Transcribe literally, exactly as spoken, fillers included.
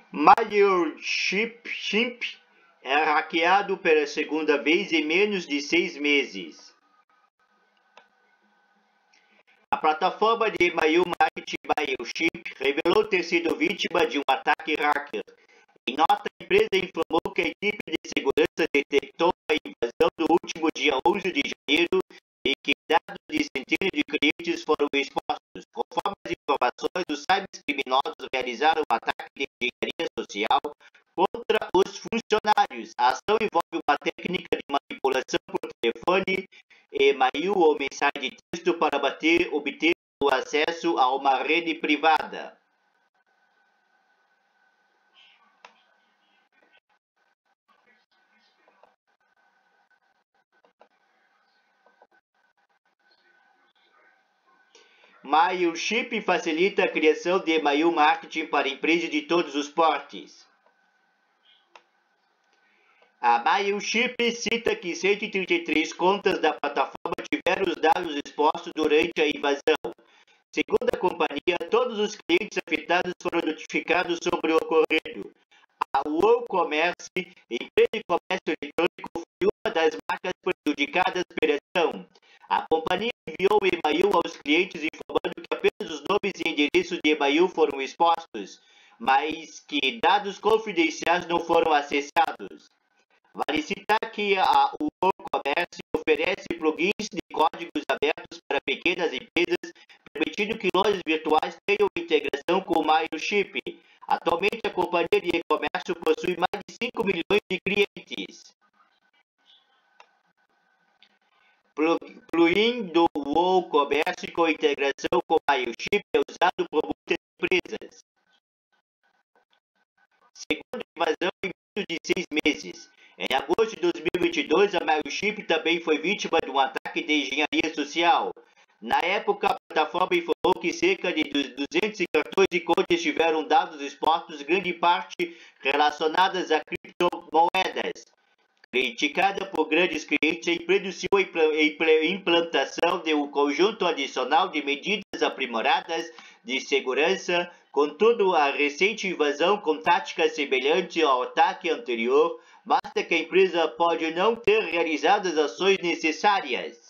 MailChimp é hackeado pela segunda vez em menos de seis meses. A plataforma de e-mail marketing MailChimp revelou ter sido vítima de um ataque hacker. Em nota, a empresa informou que a equipe de segurança detectou a invasão no último dia onze de janeiro e que dados de centenas de clientes foram expostos. Conforme as informações, os cybercriminosos realizaram um ataque de engenharia social contra os funcionários. A ação envolve uma técnica de manipulação por telefone, e-mail ou mensagem de texto para bater, obter o acesso a uma rede privada. MailChimp facilita a criação de e-mail marketing para empresas de todos os portes. A MailChimp cita que cento e trinta e três contas da plataforma tiveram os dados expostos durante a invasão. Segundo a companhia, todos os clientes afetados foram notificados sobre o ocorrido. A WooCommerce, empresa de comércio eletrônico, foi uma das marcas prejudicadas pela ação. A companhia enviou um e-mail aos clientes informando que apenas os nomes e endereços de e-mail foram expostos, mas que dados confidenciais não foram acessados. Vale citar que a WooCommerce oferece plugins de códigos abertos para pequenas empresas, permitindo que lojas virtuais tenham integração com o MailChimp. Atualmente, a companhia de e-commerce possui mais de cinco milhões de clientes. Plugin do WooCommerce com integração com MailChimp é usado por muitas empresas. Segunda invasão em menos de seis meses. Em agosto de dois mil e vinte e dois, a MailChimp também foi vítima de um ataque de engenharia social. Na época, a plataforma informou que cerca de duzentos cartões e contas tiveram dados expostos, grande parte relacionadas a criptomoedas. Criticada por grandes clientes, a empresa anunciou a implantação de um conjunto adicional de medidas aprimoradas de segurança. Contudo, a recente invasão, com táticas semelhantes ao ataque anterior, mostra que a empresa pode não ter realizado as ações necessárias.